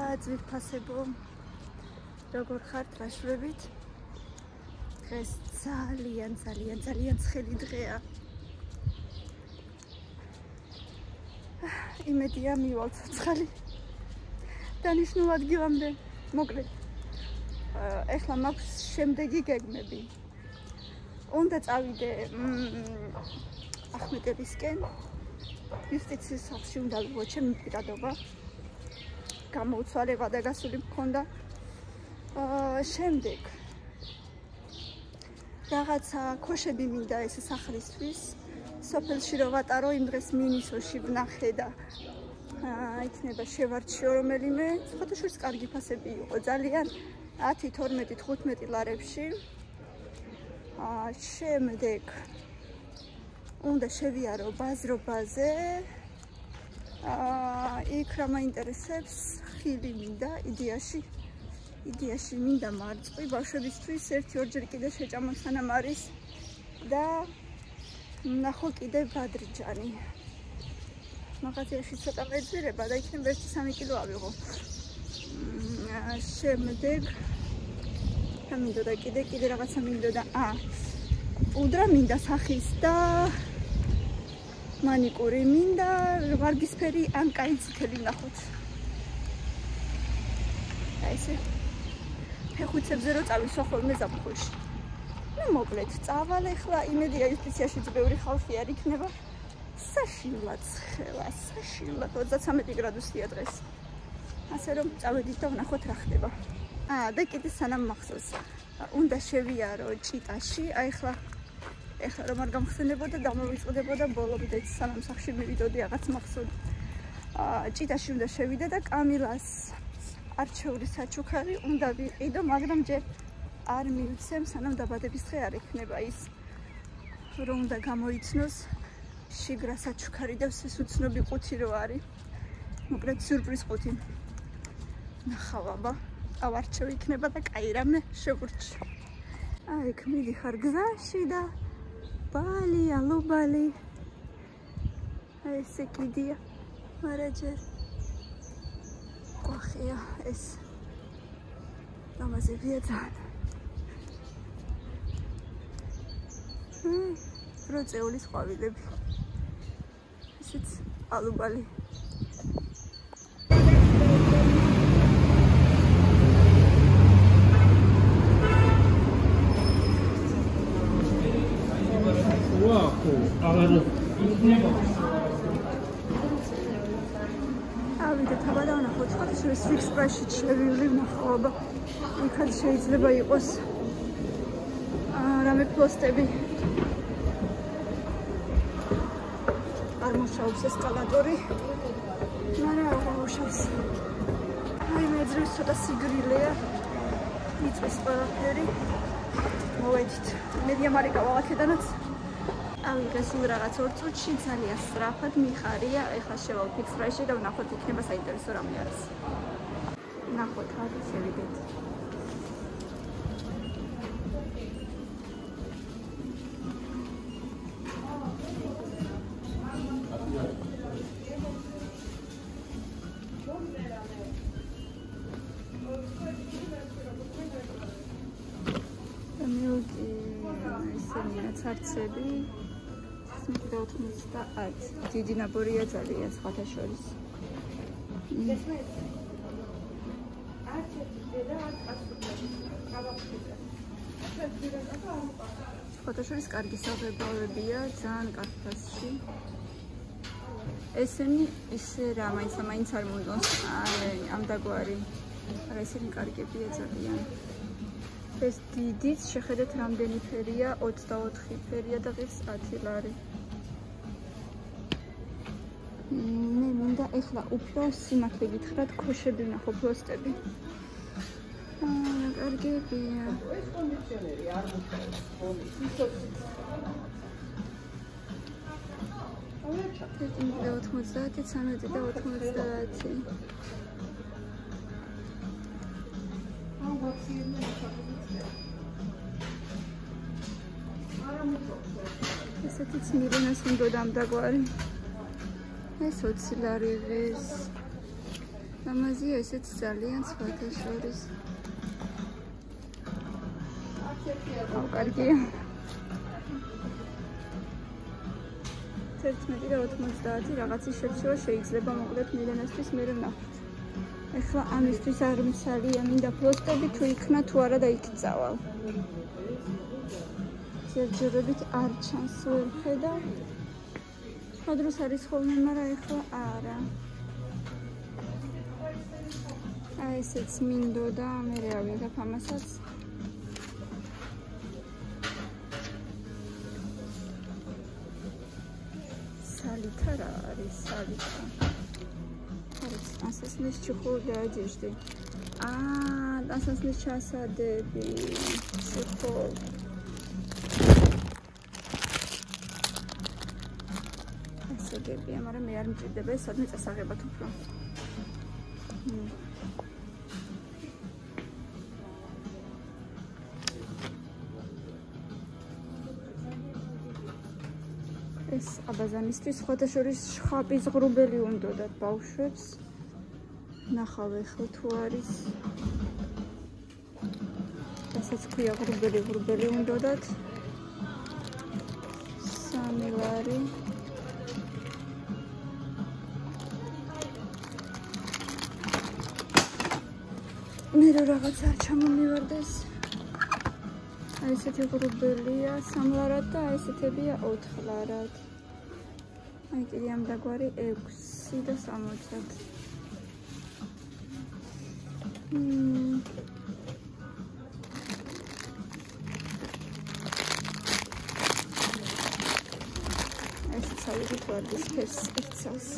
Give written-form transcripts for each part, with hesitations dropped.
ძვირფასებო, როგორ ხართ, რა შვრებით? დღეს ძალიან ცხელი დღეა. იმედია მივალ ცოცხალი დანიშნულ ადგილამდე. მოკლედ, ეხლა მაქვს შემდეგი გეგმები. უნდა წავიდე ახმეტელისკენ, იუსტიციის სახლში უნდა ვიღო ჩემი პირადობა. გამოუცვალება და გასული მქონდა. შემდეგ რაღაცა ქოშები მინდა ეს სახლისთვის. სოფელში რო ვატარო, იმ დღეს მინისოში ვნახე და იქნება შევარჩიო რომელიმე. ფოტოშურს კარგი ფასები იყო, ძალიან 10, 12, 15 ლარებში. შემდეგ უნდა შევიარო ბაზრობაზე. იქ რა მაინტერესებს, ხილი მინდა, იდეაში მინდა მარწყვი ბავშვებისთვის 1-2 კიდე შეჭამო სანამ არის და ნახო კიდე ბადრიჯანი. მაღაზიაში ცოტა მეძვირება და იქნება 1-3 კილო ავიღო. შემდეგ რა მინდოდა კიდე რაღაცა მინდოდა. პუდრა მინდა სახის და მანიკური მინდა, ვარდისფერი ან კაი წითელი ნახოთ. ესე ფეხუცებზე რო წავისვა ხოლმე ზაფხულში. მოკლედ, წავალ ახლა, იმედია იუსტიციაში ბევრი ხალხი არ იქნება. საშინლად ცხელა, 33 გრადუსია დღეს. ასე რომ წავედით და ვნახოთ რა ხდება. და კიდე სანამ მახსოვს, უნდა შევიარო ჭიტაში. ახლა რომ არ გამხსენებოდა, დამოვიწყდებოდა ბოლომდე სანამ სახლში მივიდოდი, რაღაც მახსოვდა. ჭიტაში უნდა შევიდე და კამილას არჩეული საჩუქარი უნდა ვიყიდო, მაგრამ ჯერ არ მივიცემ, სანამ დაბადების დღე არ ექნება ის, რომ უნდა გამოიცნოს შიგრა საჩუქარი და სუცნობი ყუთი რო არის. მოკლედ სიურპრიზ ყუთი. ნახავ, ავარჩევ იქნება და კაი რამე შევურჩი. იქ მიდიხარ გზაში და ბალი, ალუბალი. ესე კიდია, მაგრამ ჯერ ყვახია ეს. ამაზებია ძალიან. პროცეულის ყვავილები. ესეც ალუბალი. ავიდეთ, აბა დავნახოთ, ფოტოშურს fixed price-ში შევივლი ვნახავ, იქაც შეიძლება იყოს რამე პლოსტები. არ მუშაობს ესკალატორი, მაგრამ აღარ მუშაობს. მეძრვის ცოტა სიგრილეა, იწვის ყველაფერი. მოვედით, მედია მარიკა ვალაქედანაც ავიღეს რაღაც 2 წუთში, ძალიან სწრაფად მიხარია. ეხლა შევალ fixed price-ში და ვნახოთ, იქნება საინტერესო რამე არის. ნახოთ, არის შევიდეთ. ცარცები 90. დიდი ნაბორია ძალიან სხვათა შორის. სხვათა შორის კარგი საღებავებია, ძალიან კარგ ფასში. ესენი ისე რა მაინც არ მომდონს ამ დაგვარი. არა, ესენი კარგებია ძალიან. ეს დიდიც შეხედეთ რამდენი ფერია, 24 ფერია და ღირს 10 ლარი. მე მინდა ეხლა უფრო სიმართლე გითხრათ, ქოშები ვნახო, პლოსტები. კარგებია. ეს კონდიციონერი არ მუშაობს. 90, 13 და 90. ესეთიც მირონას უნდოდა ამ დაგვარი. ეს 20 ლარი ღირს. ლამაზია ესეც ძალიან სხვათა შორის. აუ, კარგია. 11 და 90 რაღაცის შერჩევა შეიძლება მოკლედ მილენასთვის მე ვნახოთ. ეხლა ამისთვის არ მსალია მინდა პოსტები თუ იქნა თუ არა და იქცავალ. ჯერჯერობით არ ჩანს ვერ ხედავ. სხვა დროს არის ხოლმე, მაგრამ ეხლა არა. აი ესეც მინდოდა, მე ავიღებ ამასაც. სალიტა რა არის სალიტა? ასასნის ჭუხური აჯეშდი. ასასნის ჩასადები. ჭუხური. ასაგებია, მაგრამ მე არ მჭირდება ეს სადმე წასაღებად უფრო. ეს აბაზანისთვის სხვათა შორის შხაპის ღრუბელი უნდოდათ ბავშვებს. ნახავ ეხლა თუ არის. რასაც ქვია ღრუბელი უნდოდათ. 3 ლარი. მე რაღაც არ ჩამომივარდეს. აი ესეთი ღრუბელია 3 ლარად და აი ესეთებია 4 ლარად. აი კიდე ამ დაგვარი 6 და 60. ეს ცალკე ვარდის ფერს იცავს.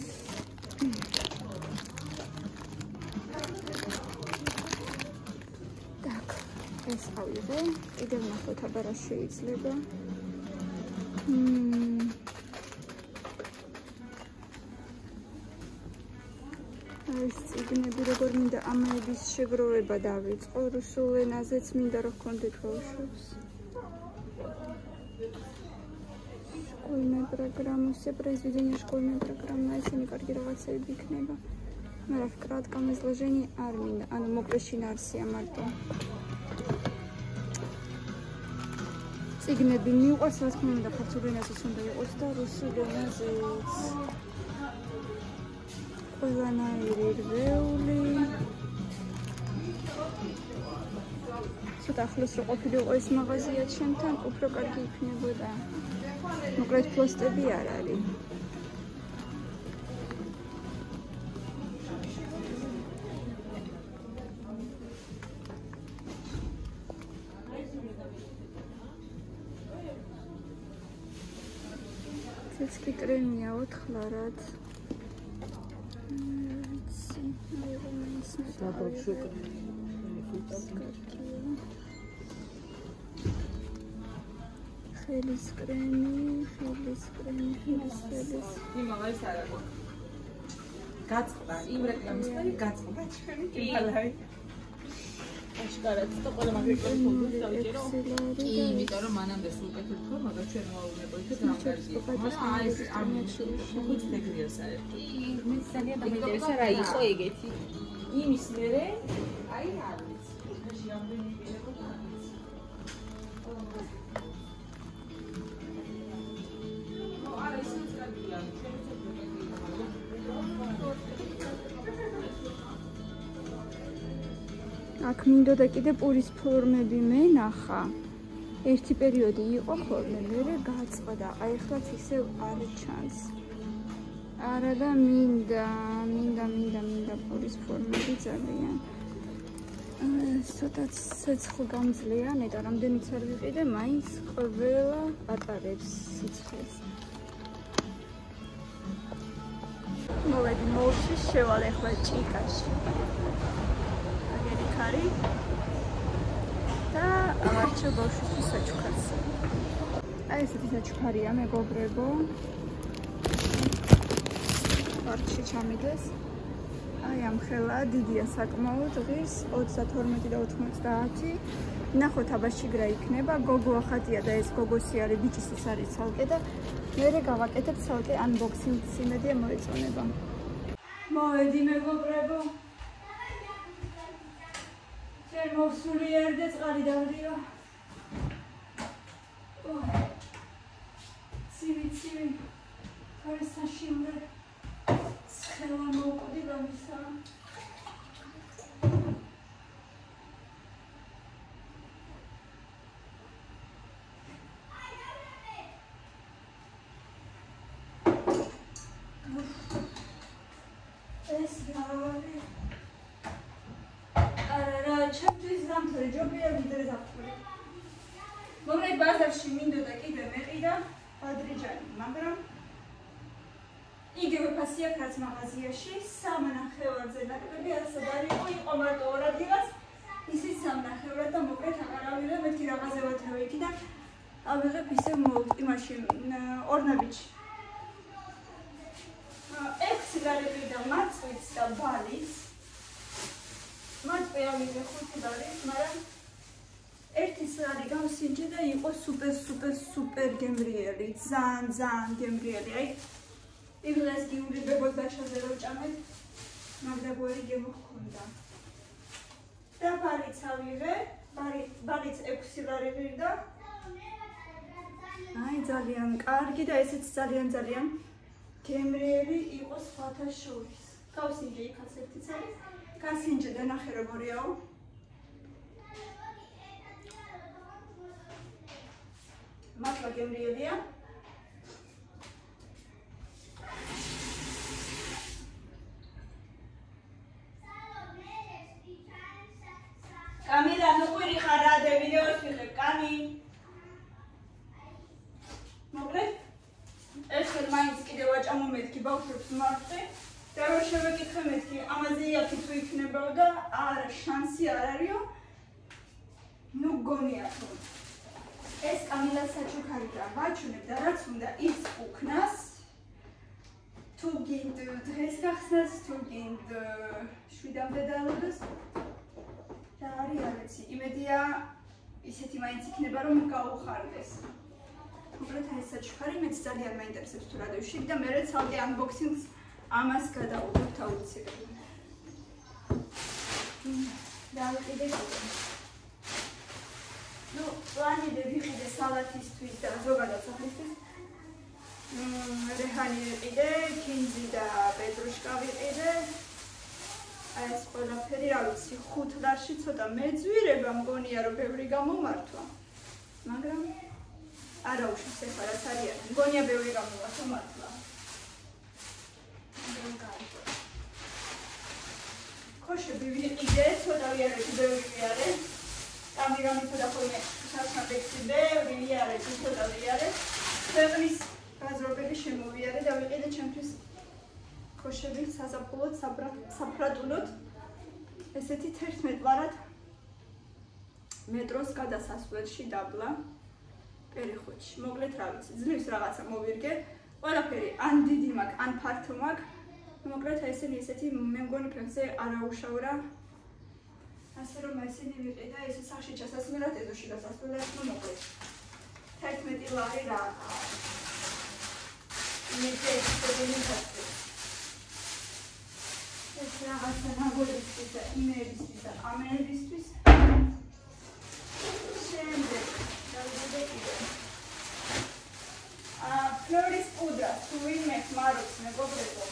ეს ავიღე, კიდევ ნახოთ აბა რა შეიძლება. ეს წიგნები როგორ მინდა ამაების შეგროვება დავიწყო, რუსულ ენაზეც მინდა რომ გქონდეთ ბავშვებს. Школьная программа, все произведения школьной программы, ესენი კარგი რაღაცები იქნება. მაგრამ в кратком изложении არ მინდა, ანუ მოკლეში ნარსია მარტო. წიგნები მიყვარს, რა თქმა უნდა, ქართულ ენაზეც უნდა იყოს და რუსულ ენაზეც. ყველანაირი რვეული. ცოტა ახლოს რო ყოფილიყო ეს მაღაზია ჩემთან, უფრო კარგი იქნებოდა. მოკლედ პოსტები არ არის. ცეცხლი კრემია 4 ლარად. ხელის კრემი. იმაღალს არ აქვს. გაწყდა, იმ რეკლამისგან გაწყდა ჩვენი კიმალარი. აშკარად და ყველა მაგრეკრემი ფონდს დავიჭერო. კი, იმიტომ რომ მანამდე სულ კეთილ ხო, მაგრამ ჩვენ ვაუნებოით და გამგარდია. მაგრამ აი ეს ამიჩი ხუთ დეგრია საერთოდ. მე ძალიან დამინტერესა რა იყო ეგეთი. იმის მერე აი არის. ეს რამდენი იყო და არის. აქ მინდოდა კიდე პურის ფორმები მე ნახა. ერთი პერიოდი იყო ხოლმე, მერე გაწყდა. აი ახლაც ისევ არ ჩანს. არა და მინდა პურის ფორმები ძალიან. ცოტა ცეცხლ გამძლეა, ნეტა რამდენიც არ ვიყიდე, მაინც ყველა ატარებს სიცხეს. მოვედი მოლში, შევალ ახლა ჭიკაში. აგერიქარი და ავარჩევ ბავშვისთვის საჩუქარს. აი ესეთი საჩუქარია მეგობრებო. პარკში ჩამიდეს. აი ამ ხელა დიდია საკმაოდ, ღირს 32 და 90. ნახოთ აბა შიგრა იქნება, გოგო ახატია და ეს გოგოსი არის, ბიჭისის არის ცალკე და მერე გავაკეთებ ცალკე unboxing-ს, იმედია მოეწონება. მოვედი მეგობრებო. ჩვენ მოვსული ერდე წყალი დავდიო. ცივი. თორე საშივრე. ცხელა მოვკვდი გამისა. ბაზარში მინდოდა კიდე მეყიდა ადრიჯანი, მაგრამ იგივე ფასია რაც მაღაზიაში, 3 ნახევარზე ნაკლები ასად არისო, იყო მარტო 2 ადგილას, ისიც 3 ნახევრად და მოკლედ აღარავირა, მეთქი რაღაცა ვათრევი იქიდან ავიღებ ისე იმაში ორნაბიჯი. 6 ლარები და მაწვით და ბალიც. მაწვი ავიღე 5 ლარით, მაგრამ ერთი სლარი გავსინჯე და იყო სუპერ გემრიელი, ძალიან გემრიელი. აი იმას გიურიბებოდ დაშაზე რომ ჭამეთ, მაგდაგვარი გემო ჰქონდა. და ბალიც ავიღე, ბალიც 6 ლარი ღირდა. აი ძალიან კარგი და ესეც ძალიან გემრიელი იყო სხვათა შორის. გავსინჯე იქაც ერთი წელი, გასინჯე და ნახე როგორიაო. მართლა გემრიელია. კამილა, ნუ ყვირი ხარ რა და ვიდეოს ვიღებ, კამი. მოკლედ, ეს ხელ მაინც კიდე ვაჭამო მეთქი ბავშვებს მართე და რომ შევეკითხე მეთქი, ამაზე იაფი თუ იქნებოდა, არა, შანსი არ არისო. ნუ გონია თუ ეს კამილას საჩუქარია, ვაჩუნებ და რაც უნდა ის უკნას. თუ გინდ დღეს გახსნას, თუ გინდ შვიდამდე დაალოდეს. და არის არაცი, იმედია ისეთი მაინც იქნება რომ გაუხარდეს. მოკლედ ეს საჩუქარი მეც ძალიან მაინტერესებს თუ რა დავშიგ და მე ცალკე unboxing-ს ამას გადავუდგებ აუცილებლად. დავიყიდე კიდე. ნუ პლანები ვიყიდე სალათისთვის და ზოგადად სახლისთვის. რეჰანი ვიყიდე, კინზი და პეტრუშკა ვიყიდე. აი ეს ყველაფერი რა ვიცი, 5 ლარში ცოტა მეძვირება მგონია რომ ბევრი გამომართვა. მაგრამ არა უშავს ეხლა რაც არის, მგონია ბევრი გამომართვა მართლა. ქოშები ვიყიდე, ცოტა ვიარეთ, ბევრი ვიარეთ. კამერამი თუ და ხოლმე სასამბექსი ბევრი ვიარეთ, ცოტა ვიარეთ. ქვეყნის გაზრობები შემოვიარე და ვიყიდე ჩემთვის ქოშები საზაფხულოდ, საფრატულოდ. ესეთი 11 ლარად მეტროს გადასასვლელში დაბლა. პერიხუთში. მოკლედ რა ვიცი, ძლივს რაღაცა მოვირგე. ყველაფერი ან დიდი მაქვს, ან ფართო მაქვს. მოკლედ ესენი ესეთი მე მგონი ფეხზე არაუშავრა. ასე რომ ესენი ვიყიდა, ესე სახში ჩასასვლელად, ეზოში გასასვლელად, ну მოკლედ 11 ლარი რა. ეს რაღაცა ნაგოლისთვის და იმერისთვის და ამერისთვის. შემდეგ დავიდე კიდე. ფლორის პუდრა, თუ ვინმე ხმარობს მეგობრებო.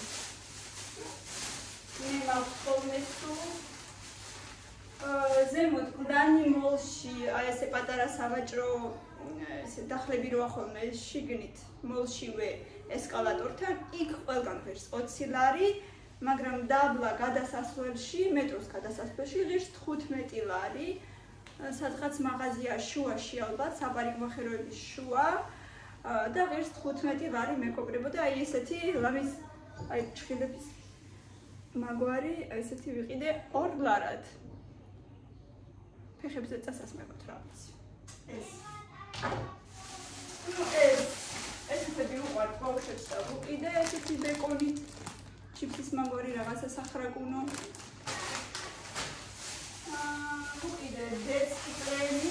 მე მაქვს ხოლმე თუ ზემოთ გლანი მოლში, აი ესე პატარა სავაჭრო ესე დახლები როა ხოლმე შიგნით მოლშივე ესკალატორთან, იქ ყველგან ღირს 20 ლარი, მაგრამ დაბლა გადასასვლელში, მეტროს გადასასვლელში ღირს 15 ლარი. სადღაც მაღაზია შუაში ალბათ, საპარიკმახეროების შუა და ღირს 15 ლარი მეკობრებო და აი ესეთი ლამის აი ჩხილების მაგვარი ესეთი ვიყიდე 2 ლარად. ფეხებზე წასასმებოთ რა ვიცი. ეს. ნუ ესეთი უყვართ ბავშვებს და ვიყიდე ესეთი ბეკონი ჩიფის მაგვარი რაღაცა სახრაკუნო. ვიყიდე დესკი კრემი.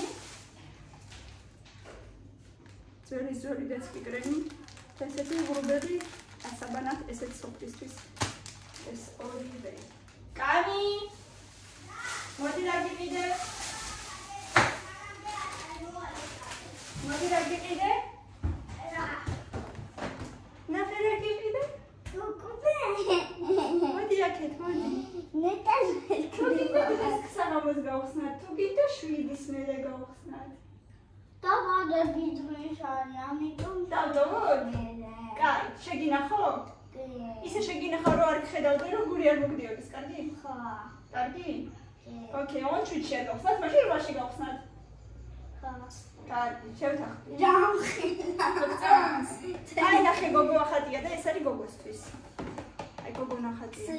ძველი დესკი კრემი. ესეთი ღრუბები ასაბანად ესეთ სოფლისთვის ეს ორივე. კანი. მოდი რა გიყიდე? მოდი რა გიყიდე? რა. ნახე რა გიყიდე? მოდი აქეთ, მოდი. თუ გიყიდე საღამოს გავხსნათ, თუ გიყიდე 7-ის მერე გავხსნათ. დავდოვოთ? კაი, შეგინახო? ისე შეგინახო, რომ არ გხედავდი, რომ გული არ მოგდიოდეს, კარგი? ხო. კარგი? ოკეი, on-switch არ გავხსნათ, მაშინ რვაში გავხსნათ? ხო. კარგი, შევთანხმდი. ჯამხილავს. აი, ნახე, გოგო ახატია და ეს არის გოგოსთვის. აი, გოგო ნახატია.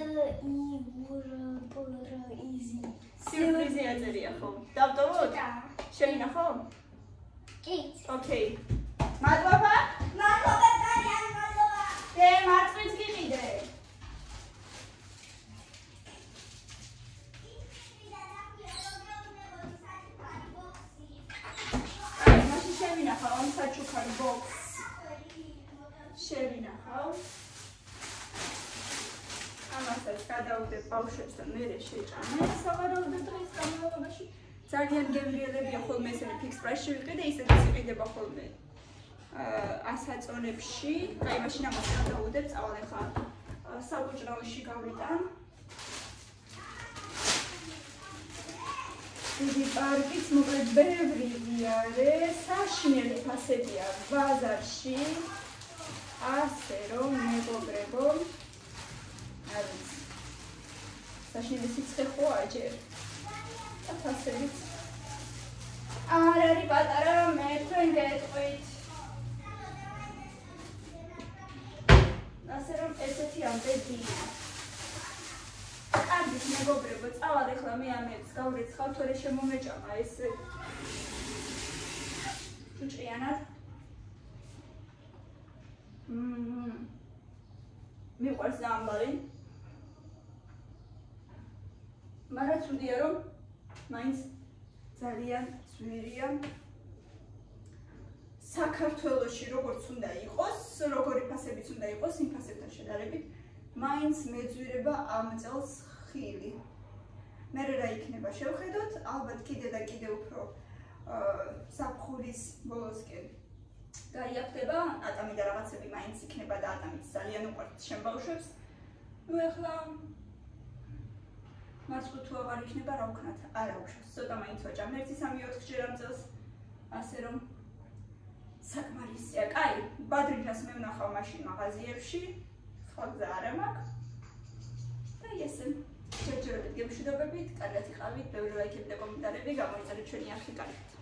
სიურპრიზი აწერია ხო? დავდოვოთ? შეგინახო? კი. ოკეი. მადლობა. მადლობა, ძალიან მადლობა. დე, მარწყვიც გიყიდე. აი, მაშინ შევინახავ ამ საჩუქარი ბოქს. შევინახავ. ამასაც გადავდებ ბავშვებს და მერე შეჭამე სავარაუდო დღის განმავლობაში. ძალიან გემრიელებია ხოლმე ესენი ფიქს პრაისში ვიყიდე და ისედაც იყიდება ხოლმე ასაწონებში. აი, მაშინ ამას გადავუდებ, წავალ ახლა საბუჭრალში გავიტან. დიდი პარკიც მოკლედ ბევრი ვიარე, საშინელი ფასებია ბაზარში. ასე რომ მეგობრებო, არის საშინელი სიცხე ხოა ჯერ. ფასებიც არ არის პატარა, მე თქვენ გეტყვით. ასე რომ ესეთი ამბებია. კარგით მეგობრებო, წავალ ახლა მე ამებს გავრეცხავ, თორე შემომეჭამა ესე ჭუჭიანად. მიყვარს ამბარი. მაგრამ ცუდია რომ მაინც ძალიან ძვირია. საქართველოში როგორც უნდა იყოს, როგორი ფასებიც უნდა იყოს, იმ ფასებთან შედარებით, მაინც მეძვირება ამ წელს ხილი. მე რა იქნება შევხედოთ, ალბათ კიდე და კიდე უფრო საფხურის ბოლოსკენ გაიაფდება, ატამი და რაღაცები მაინც იქნება და ატამიც ძალიან უყვართ შენ ბავშვებს. ნუ ახლა მარცხო თუ აღარ იქნება, რა ვქნათ? არა უშავს, ცოტა მაინც ვაჭამ 1-3-4 ჯერ ამ წელს, ასე რომ საკმარისია. კაი, ბადრიჯას მე ვნახავ მაშინ მაღაზიებში, სხვა გზა არ მაქვს. და ესე, ჯერჯერობით გემშვიდობებით, კარგად იყავით, ბევრი ლაიქები და კომენტარები, გამოიწერეთ ჩვენი არხი კარგად.